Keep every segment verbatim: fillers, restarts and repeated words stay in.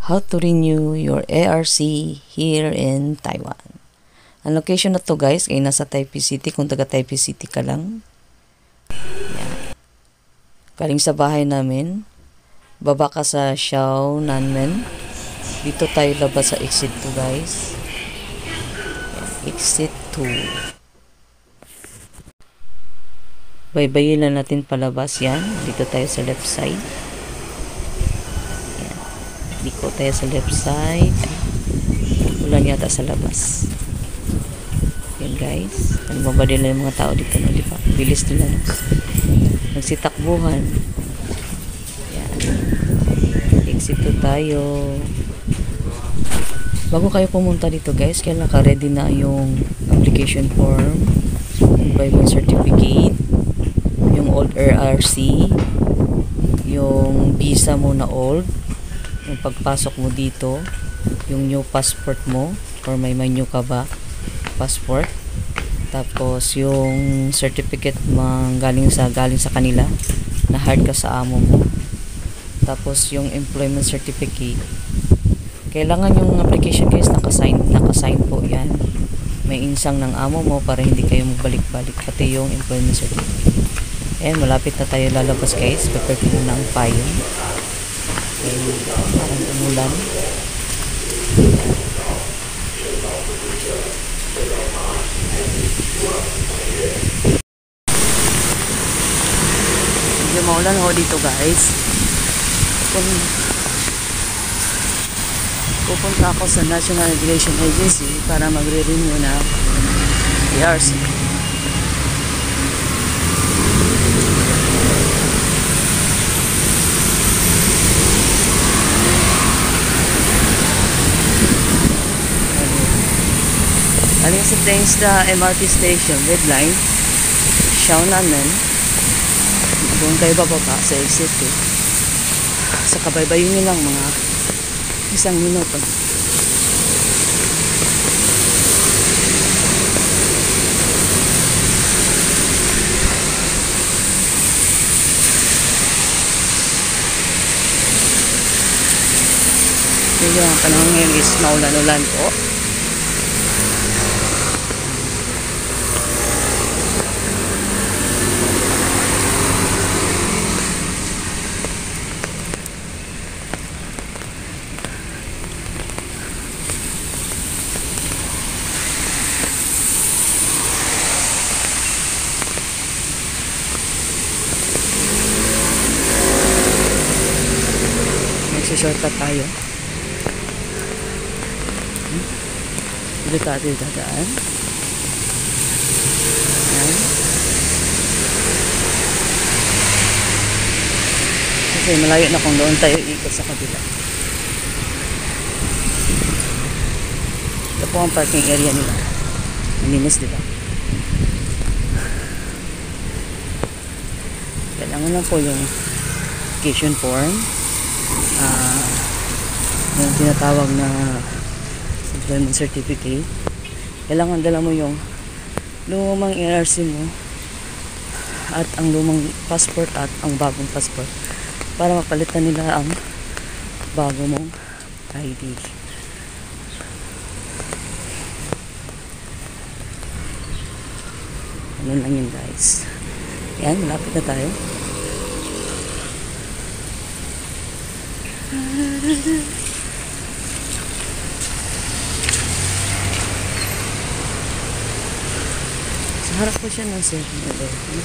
how to renew your A R C here in Taiwan. Ang location na to guys ay nasa Taipei City kung taga Taipei City ka lang. Yan. Galing sa bahay namin. Baba ka sa Xiao Nanmen. Dito tayo labas sa exit two guys. Yan. Exit two. Baybayin na natin palabas yan. Dito tayo sa left side. Yan. Dito tayo sa left side. Ulan yata sa labas. Yan guys. Ano ba nila yung mga tao dito no? Di ba? Bilis nila no? Nagsitakbuhan. Yan. Exit two tayo. Bago kayo pumunta dito guys, kaya naka-ready na yung application form, employment certificate, yung old R R C, yung visa mo na old, yung pagpasok mo dito, yung new passport mo, or may may new ka ba passport, tapos yung certificate mang galing sa galing sa kanila na hard ka sa amo mo, tapos yung employment certificate. Kailangan yung application guys nakasign, nakasign po yan. May insang ng amo mo para hindi kayo magbalik-balik, pati yung employment certificate. Ayan, malapit na tayo lalabas guys. Prepare ko muna ang payong. Okay, parang umulan. Medyo maulan ho dito guys. Kung pupunta ako sa National Immigration Agency para magre-renew na A R C. Aling sa Tengsta M R T Station, red line, Xiao Nanmen. Doon kayo bababa sa exit two. Sa kabaybayin nyo lang mga isang minuto. Medyo ang panahon ngayon is maulan-ulan po. Shortcut tayo. Dito tayo dadaan. Ayan. Kasi malayo na kung doon tayo ikot sa kabila. Ito po ang parking area nila. Malinis, diba? Kailangan lang po yung application form. Uh, yung tinatawag na employment certificate. Kailangan dala mo yung lumang A R C mo at ang lumang passport at ang bagong passport para mapalitan nila ang bago mong I D. Ano lang yun guys. Yan, malapit na tayo. Sa harap ko siya ng seven eleven.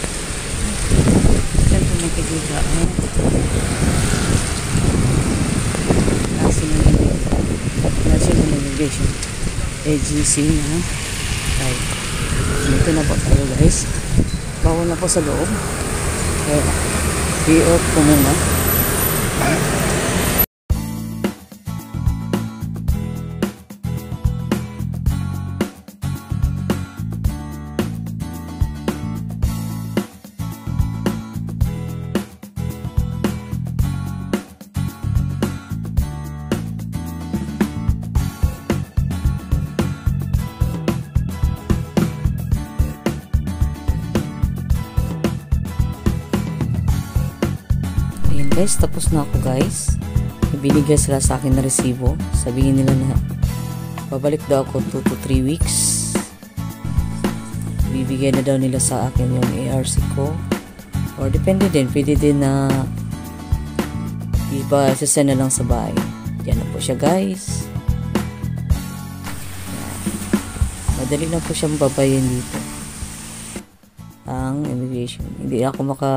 Saan po makikita ang National Immigration Agency na tayo. Dito na po tayo guys. Bawal na po sa loob. Kaya i-off ko muna. Guys, tapos na ako guys. binigay sila sa akin na resibo. Sabihin nila na babalik daw ako two to three weeks. Bibigay na daw nila sa akin yung A R C ko. Or depende din, pwede din na iba sasend na lang sa bahay. Yan na po siya guys. Madali lang po siyang babayin dito. Ang immigration. Hindi ako maka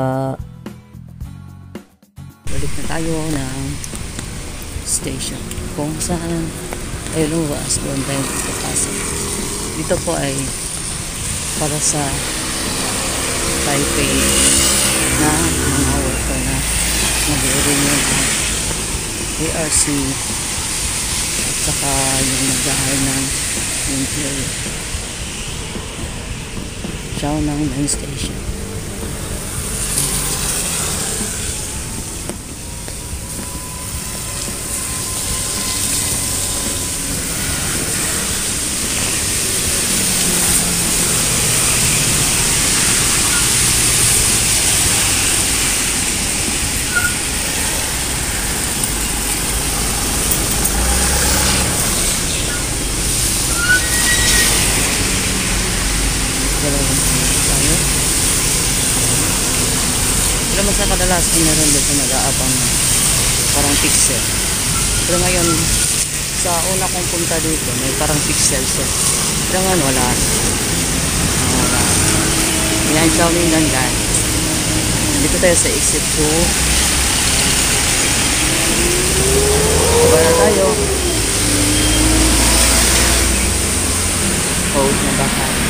balik na tayo ng station kung saan ay luwas doon tayo papasok. Dito po ay para sa Taipei na mga worker na mag-renew ng A R C at saka yung nag-ahal ng employee. Siya ng main station. Pero mas na kadalasan meron dito nag-aabang parang pixel. Pero ngayon, sa una kong punta dito, may parang pixel set. Pero ngayon, wala. Wala. Yan, Xiaomi Nandan. Dito tayo sa exit two. Baba na tayo. Hold na baka.